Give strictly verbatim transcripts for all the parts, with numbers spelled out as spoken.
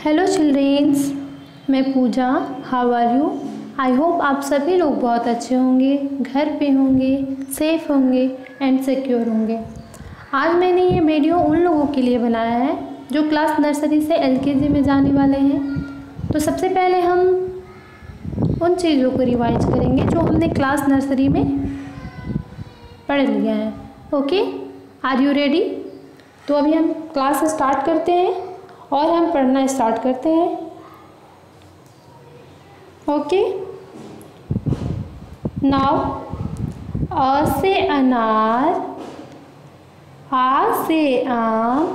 Hello childrens, मैं Pooja. How are you? I hope आप सभी लोग बहुत अच्छे होंगे, घर पे होंगे, सेफ होंगे एंड सिक्योर होंगे। आज मैंने ये वीडियो उन लोगों के लिए बनाया है जो क्लास नर्सरी से एलकेजी में जाने वाले हैं। तो सबसे पहले हम उन चीज़ों को रिवाइज करेंगे जो हमने क्लास नर्सरी में पढ़ लिया है। Okay, are you ready? तो अभी हम क्लास स्टार्ट करते हैं और हम पढ़ना स्टार्ट करते हैं। ओके, नाउ अ से अनार, आ से आम,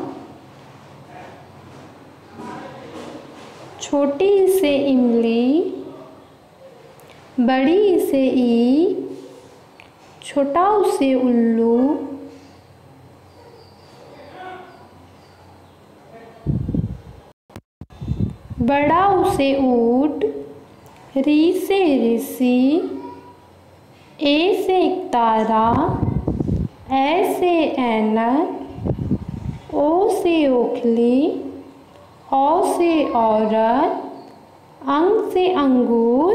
छोटी से इमली, बड़ी से ईख, छोटा से उल्लू, बड़ा से ऊंट, री से ऋषि, ए से तारा, ए से ऐनक, ओ से ओखली, औ से औरत, अंग से अंगूर,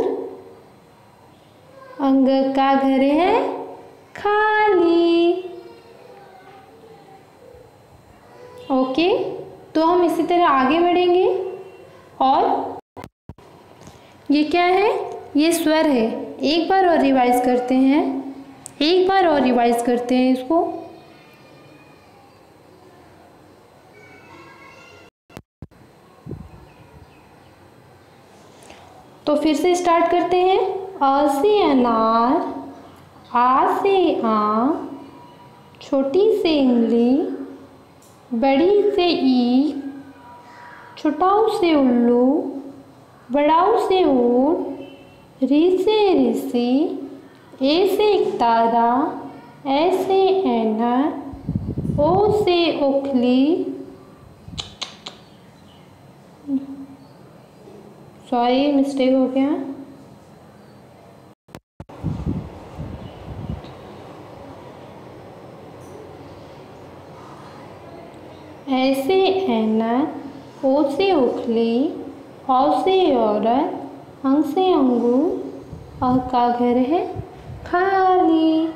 अंग का घर है खाली। ओके, तो हम इसी तरह आगे बढ़ेंगे। और ये क्या है? ये स्वर है। एक बार और रिवाइज करते हैं, एक बार और रिवाइज करते हैं इसको। तो फिर से स्टार्ट करते हैं। अ से अनार, आ से आम, छोटी से इमली, बड़ी से ईख, छोटाऊ से उल्लू, बड़ाऊ से ऊंट, री से ऋषि, ए से तारा, ए से ऐनक, ओ से ओखली, सॉरी मिस्टेक हो गया, ऐसे ऐनक, ओ से ओखली, औ से औरत, अंग से अंगूर, अ का घर है खाली।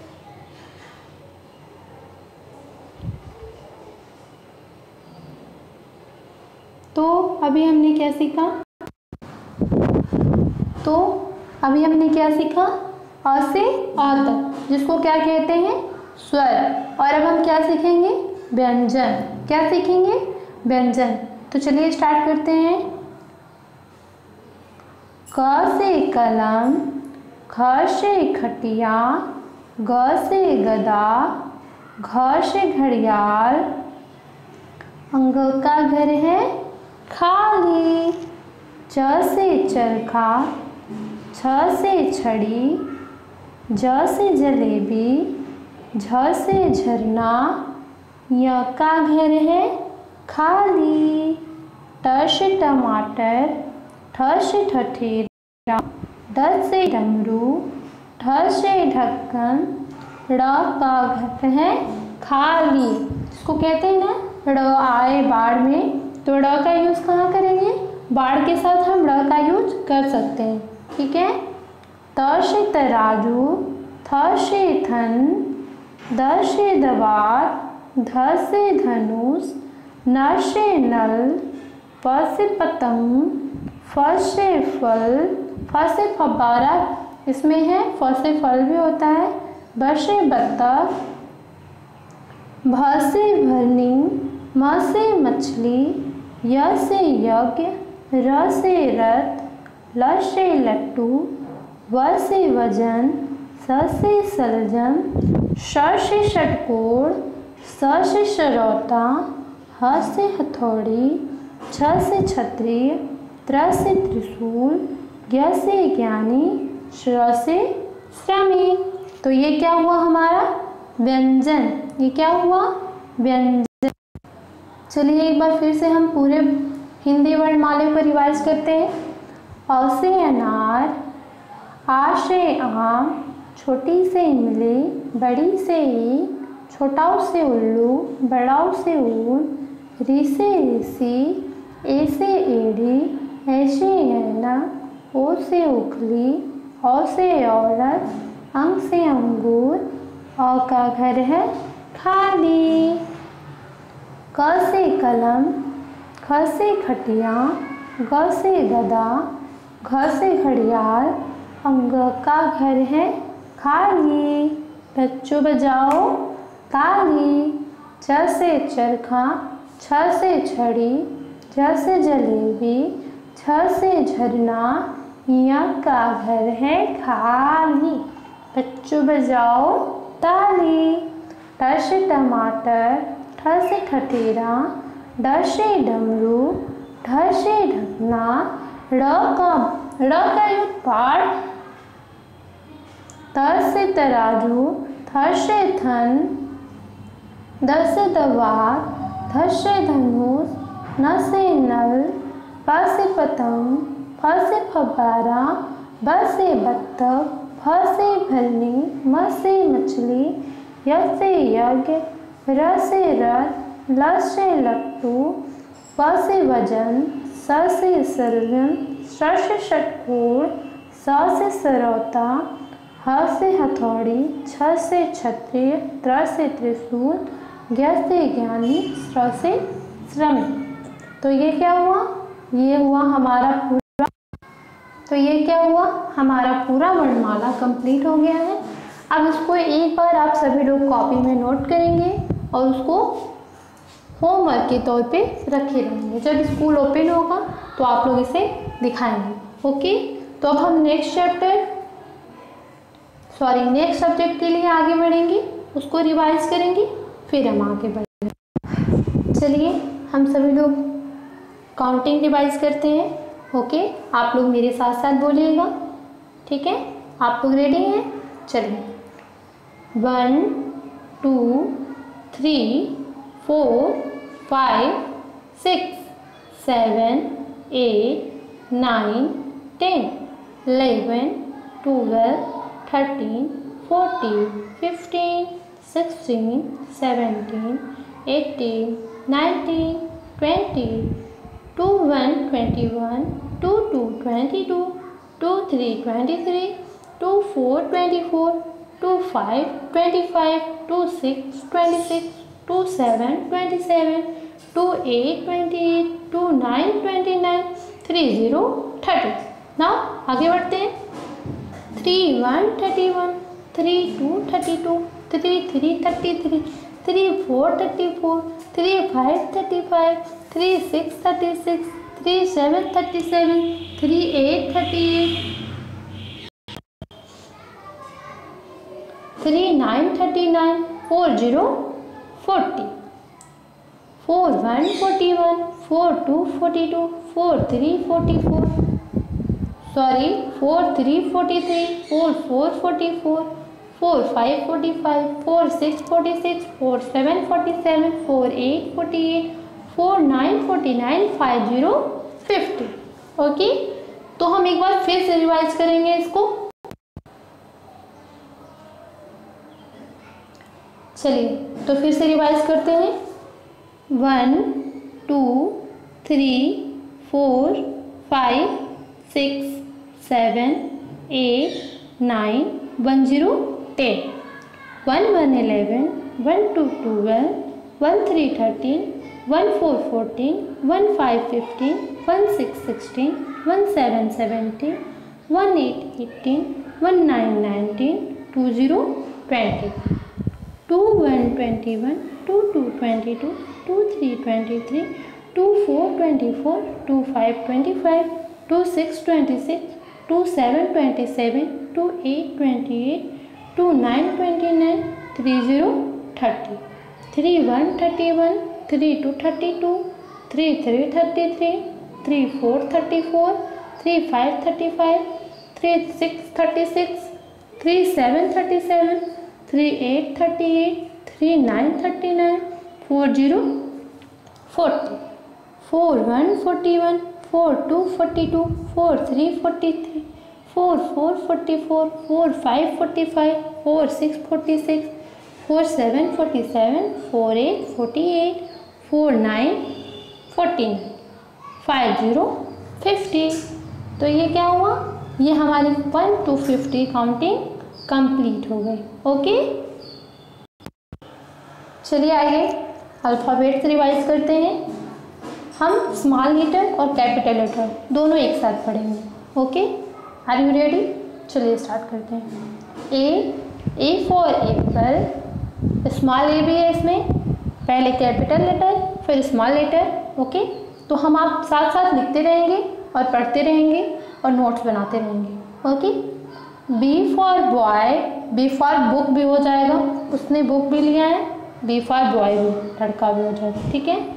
तो अभी हमने क्या सीखा? तो अभी हमने क्या सीखा? अ से अ तक, जिसको क्या कहते हैं? स्वर। और अब हम क्या सीखेंगे? व्यंजन। क्या सीखेंगे? व्यंजन। तो चलिए स्टार्ट करते हैं। क से कलम, ख से खटिया, ग से गदा, घ से घड़ियाल, अंग का घर है खाली। च से चरखा, छ से छड़ी, ज से जलेबी, झ से झरना, य का घर है खाली। ट से टमाटर, ठ से ठठेरा, ड से डमरू, ढ से ढक्कन, ड़ का घर है खाली। इसको कहते हैं ना, ड़ आए बाढ़ में, तो ड़ का यूज़ कहाँ करेंगे? बाढ़ के साथ हम ड़ का यूज कर सकते हैं। ठीक है। त से तराजू, थ से थन, द से दवात, ध से धनुष, न से नल, प से पतंग, फ से फल, फ से फब्बारा इसमें है, फ से फल भी होता है, ब से बत्तख, भ से भरनी, म से मछली, य से यज्ञ, र से रथ, ल से लट्टू, व से वजन, स से सलजम, श से षटकोण, स से सरौता, ह से हथौड़ी, छ से छतरी, त्र से त्रिशूल, ज्ञ से ज्ञानी, श्र से श्रमिक। तो ये क्या हुआ हमारा? व्यंजन। ये क्या हुआ? व्यंजन। चलिए एक बार फिर से हम पूरे हिंदी वर्णमाला को रिवाइज करते हैं। अ से अनार, आ से आम, छोटी से इमली, बड़ी से ईख, छोटाऊ से उल्लू, बड़ाऊ से ऊन, री से ऋषि, ए से एड़ी, ए से ऐना, ओ से उखली, औ से औरत, अंग से अंगूर, औ का घर है खाली। क से कलम, ख से खटिया, ग से गदा, घ से घड़ियाल, अंग का घर है खाली। बच्चों बजाओ ताली। च से चरखा, छ से छड़ी, ज से जलेबी, छ से झरना, य का घर है खाली। बच्चों बजाओ ताली। ट से टमाटर, ठ से ठठेरा, ड से डमरू, ढ से ढकना, ड़ का ड़ का युद्ध पाठ, त से तराजू, थ से थन, द से दवार, ध से धनुष, न से नल, प से पतंग, फ से फब्बारा, ब से बत्तख, भ से भरनी, म से मछली, य से यज्ञ, र से रथ, ल से लट्टू, व से वजन, स से सरगम, श से षटकोण, स से सरौता, ह से हथौड़ी, छ से क्षत्रिय, त्र से त्रिशूल, ज्ञ से ज्ञानी, श्र से श्रमिक। तो ये क्या हुआ? ये हुआ हमारा पूरा तो ये क्या हुआ हमारा पूरा वर्णमाला कंप्लीट हो गया है। अब इसको एक बार आप सभी लोग कॉपी में नोट करेंगे और उसको होमवर्क के तौर पे रखे रहेंगे। जब स्कूल ओपन होगा तो आप लोग इसे दिखाएंगे। ओके, तो अब हम next chapter sorry next subject के लिए आगे बढ़ेंगे, उसको रिवाइज करेंगे, फिर हम आगे बढ़ेंगे। चलिए हम सभी लोग काउंटिंग रिवाइज करते हैं। ओके, आप लोग मेरे साथ साथ बोलिएगा, ठीक है? आप लोग रेडी हैं? चलिए, one two three four five six seven eight nine ten eleven twelve thirteen fourteen fifteen sixteen seventeen eighteen nineteen twenty two one twenty one two two twenty two two three twenty three two four twenty four two five twenty five two six twenty six two seven twenty seven two eight twenty eight two nine twenty nine three zero thirty. ना आगे बढ़ते हैं। Three one thirty one three two thirty two three three thirty three three four thirty four three five thirty five three six thirty six three seven thirty seven three eight thirty eight three nine thirty nine four zero forty four one forty one four two forty two four three forty four sorry four three forty three four four forty four four five forty five four six forty six four seven forty seven four eight forty eight four nine forty nine five zero fifty. Okay, तो हम एक बार फिर से revise करेंगे इसको। चलिए तो फिर से रिवाइज करते हैं। One two three four five six seven eight nine one zero ten one one eleven one two twelve one three thirteen one four fourteen one five fifteen one six sixteen one seven seventeen one eight eighteen one nine nineteen two zero twenty two one twenty one two two twenty two two three twenty three two four twenty four two five twenty five two six twenty six two seven twenty seven two eight twenty eight two nine twenty nine three zero thirty three one thirty one three two thirty two three three thirty three three four thirty four three five thirty five three six thirty six three seven thirty seven three eight thirty eight three nine thirty nine four zero forty four one forty one four two forty two four three forty three four four forty four four five forty five four six forty six four seven forty seven four eight forty eight four nine forty nine five zero fifty. तो ये क्या हुआ, ये हमारी one two fifty counting complete हो गई। Okay, चलिए आइए अल्फ़ाबेट्स रिवाइज करते हैं। हम स्मॉल लेटर और कैपिटल लेटर दोनों एक साथ पढ़ेंगे। Okay, are you ready? चलिए स्टार्ट करते हैं। A, A for apple, small A भी है इसमें, पहले कैपिटल लेटर फिर स्मॉल लेटर। ओके, तो हम आप साथ साथ लिखते रहेंगे और पढ़ते रहेंगे और नोट्स बनाते रहेंगे। Okay, B for boy, B for book भी हो जाएगा, उसने बुक भी लिया है, बी फॉर बॉय भी, लड़का भी हो जाएगा। ठीक है,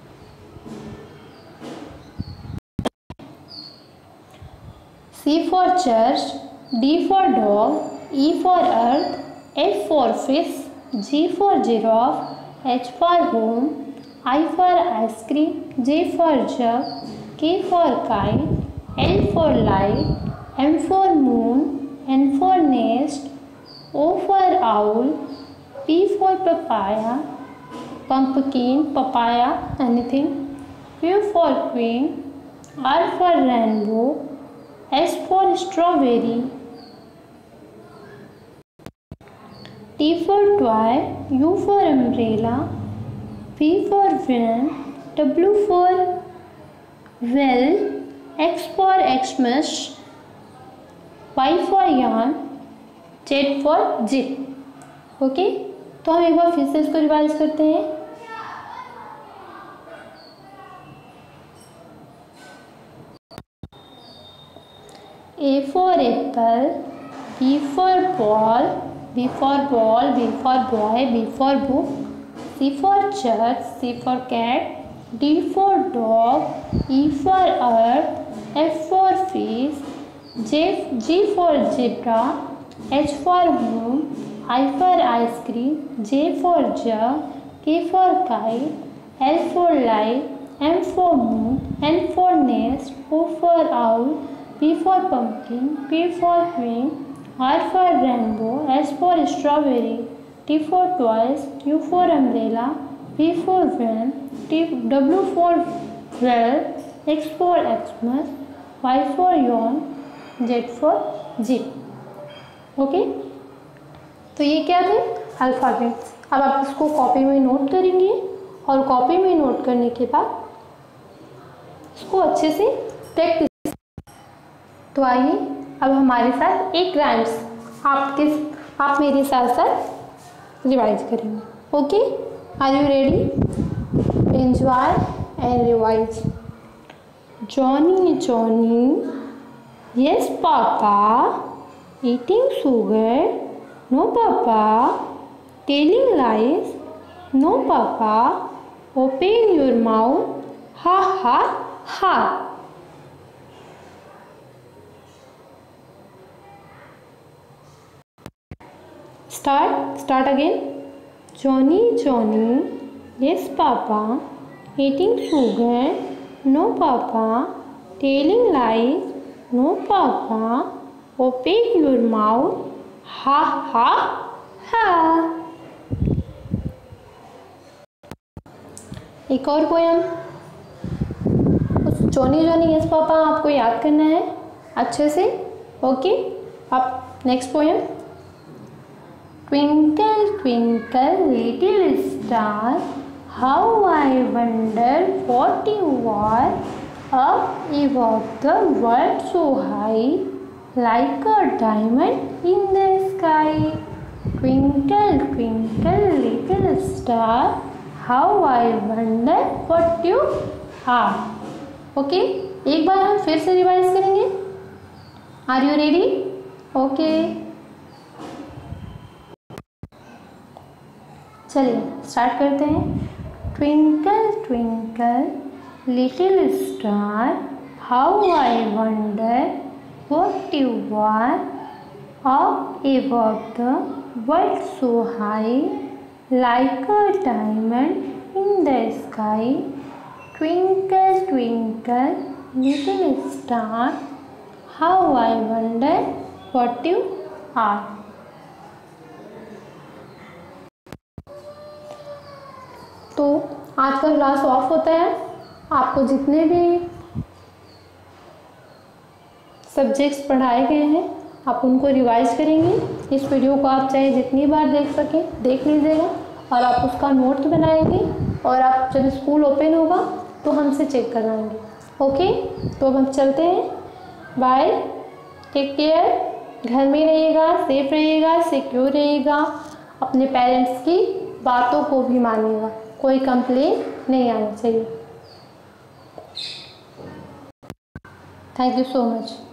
C for church, D for dog, E for earth, F for fish, G for giraffe, H for home, I for ice cream, J for jug, K for kite, L for light, M for moon, N for nest, O for owl, P for papaya, pumpkin, papaya, anything, Q for queen, R for rainbow, S for strawberry, T for toy, U for umbrella, V for van, W for well, X for Xmas, Y for yarn, Z for zip। Okay, तो हम एक बार फिर से इसको revise करते हैं। A for apple, B for ball, B for ball, B for boy, B for book, C for church, C for cat, D for dog, E for earth, F for fish, J, G for zebra, H for moon, I for ice cream, J for jug, K for kite, L for light, M for moon, N for nest, O for owl, P for pumpkin, P for queen, R for rainbow, S for strawberry, T for toys, U for umbrella, V for van, T, W for well, X for Xmas, Y for yawn, Z for zip। Okay, तो ये क्या थे alphabets. अब आप इसको copy में note करेंगे और कॉपी में नोट करने के बाद इसको अच्छे से प्रैक्टिस। तो आइए अब हमारे साथ एक राइम्स आप किस आप मेरे साथ साथ रिवाइज करेंगे। Okay, are you ready? Enjoy and revise. Johnny Johnny yes papa, eating sugar no papa, telling lies no papa, open your mouth ha ha ha। start start again। Johnny Johnny yes papa, eating sugar no papa, telling lies no papa, open your mouth हा हा हा। एक और poem, Johnny Johnny yes पापा आपको याद करना है अच्छे से। ओके, अब next poem. Twinkle twinkle little star, how I wonder what you are, up above the world so high, like a diamond in the sky, twinkle twinkle little star, how I wonder what you are। Okay, एक बार हम फिर से revise करेंगे। Are you ready? Okay, चलिए start करते हैं। Twinkle twinkle little star, how I wonder what you are, up above the world so high, like a diamond in the sky, twinkle twinkle little star, how I wonder what you are। तो आज का class of होता है। आपको जितने भी subjects पढ़ाए गए हैं आप उनको रिवाइज करेंगे। इस वीडियो को आप चाहे जितनी बार देख सकें देख लीजिएगा और आप उसका नोट बनाएंगे और आप जब स्कूल ओपन होगा तो हमसे चेक करवाएंगे। ओके, तो अब हम चलते हैं। बाय, टेक केयर, घर में रहिएगा, सेफ रहिएगा, सिक्योर रहिएगा, अपने पेरेंट्स की बातों को भी मानिएगा, कोई कंप्लेन नहीं आनी चाहिए। Thank you so much.